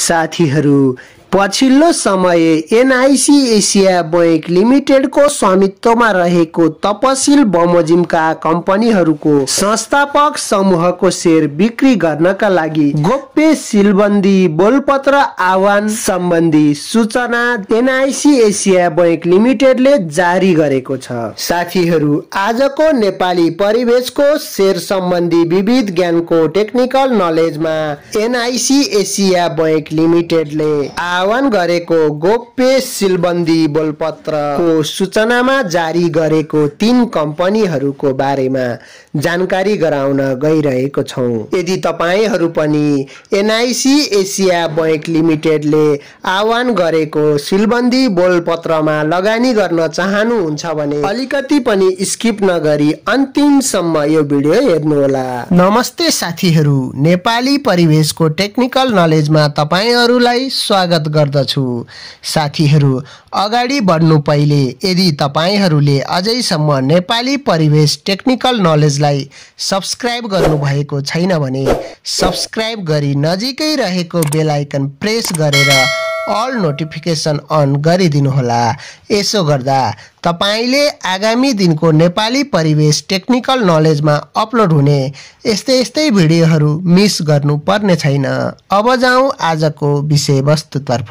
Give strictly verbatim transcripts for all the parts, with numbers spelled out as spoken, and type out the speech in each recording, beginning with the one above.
साथीहरू, पछिल्लो समय एनआईसी एसिया बैंक लिमिटेड को स्वामित्वमा रहेको तपसिल बमोजिमका कम्पनीहरूको संस्थापक समूहको शेयर बिक्री गर्नका लागि गोप्य सिलबन्दी बोलपत्र आह्वान सम्बन्धी सूचना एनआईसी एसिया बैंक लिमिटेडले जारी गरेको छ। साथीहरू, आजको नेपाली परिवेशको शेयर सम्बन्धी विविध ज्ञानको टेक्निकल नलेजमा एनआईसी एसिया बैंक लिमिटेडले आह्वान गरेको गोप्य सिलबन्दी बोलपत्रको सूचनामा जारी गरेको तीन कम्पनीहरूको बारेमा जानकारी गराउन गइरहेको छौं। यदि तपाईहरू पनि एनआईसी एसिया बैंक लिमिटेडले आह्वान गरेको सिलबन्दी बोलपत्रमा लगानी गर्न चाहनुहुन्छ भने अलिकति पनि स्किप नगरी अन्तिमसम्म यो भिडियो हेर्नुहोला। नमस्ते साथीहरू, नेपाली परिवेशको टेक्निकल नलेजमा तपाईहरूलाई स्वागत गर्दछु। साथीहरू, अगाडि बढ्नु पहिले यदि तपाईहरूले अझैसम्म नेपाली परिवेश टेक्निकल नलेजलाई सब्स्क्राइब गर्नु भएको छैन भने सब्स्क्राइब गरी नजिकै रहेको बेल आइकन प्रेस गरेर अल नोटिफिकेसन अन गरिदिनुहोला। यसो गर्दा तपाईले आगामी दिनको नेपाली परिवेश टेक्निकल नलेजमा अपलोड हुने यस्तै यस्तै भिडियोहरू मिस गर्नु पर्ने छैन। अब जाउँ आजको विषयवस्तुतर्फ।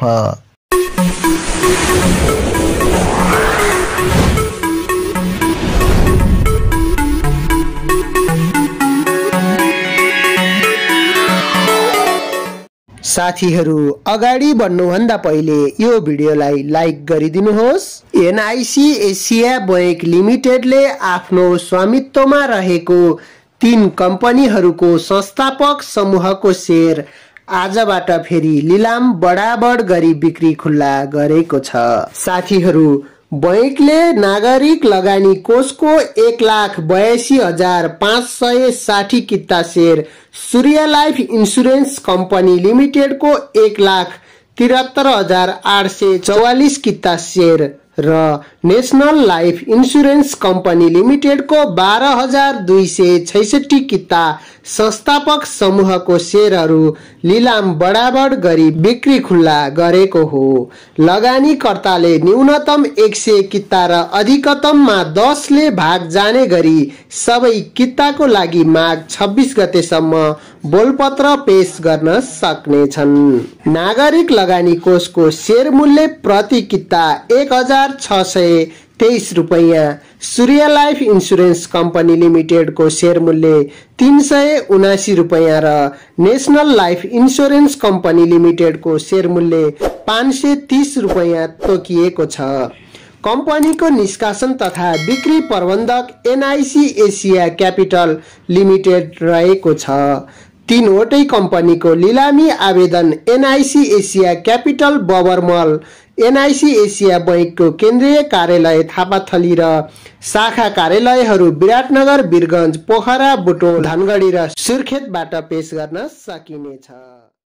साथीहरू, अगाडि बढ्नुभन्दा पहिले यो भिडियोलाई लाइक गरिदिनुहोस्। एनआईसी एसिया बैंक लिमिटेडले आफ्नो स्वामित्वमा रहेको तीन कम्पनीहरूको संस्थापक समूहको शेयर आजबाट फेरि लिलाम बडाबड गरी बिक्री खुल्ला गरेको छ। साथीहरू, बैंकले नागरिक लगानी कोषको एक लाख बयासी हजार पाँच सय साठी किता share, Surya life insurance company लिमिटेडको एक लाख तिहत्तर हजार आठ सय चौवालिस किता शेयर र नेशनल लाइफ इन्सुरेन्स कम्पनी लिमिटेडको बाह्र हजार दुई सय छैसठी किता संस्थापक समूहको शेयरहरू लिलाम बडाबड गरी बिक्री खुल्ला गरेको हो। लगानीकर्ताले न्यूनतम एक सय किता र अधिकतममा दसले भाग जाने गरी सबै किताको लागि माघ छब्बिस गतेसम्म बोलपत्र पेश गर्न सक्नेछन्। नागरिक लगानी कोषको शेयर मूल्य प्रति किता एक हजार छ सय तेइस रुपैयाँ, सूर्य लाइफ इन्सुरेन्स कम्पनी लिमिटेडको शेयर मूल्य तीन सय उनासी रुपैयाँ र नेशनल लाइफ इन्सुरेन्स कम्पनी लिमिटेडको शेयर मूल्य पाँच सय तीस रुपैयाँ तोकिएको छ। कम्पनीको निष्कासन तथा बिक्री प्रबन्धक एनआईसी एसिया क्यापिटल लिमिटेड रहेको छ। तीनवटै कम्पनीको लिलामी आवेदन NIC Asia capital Babarmahal, NIC Asia बैंकको केन्द्रीय कार्यालय थापाथली र शाखा कार्यालयहरू विराटनगर, वीरगञ्ज, पोखरा, बुटोल, धनगढी र सुर्खेतबाट पेश गर्न सकिनेछ।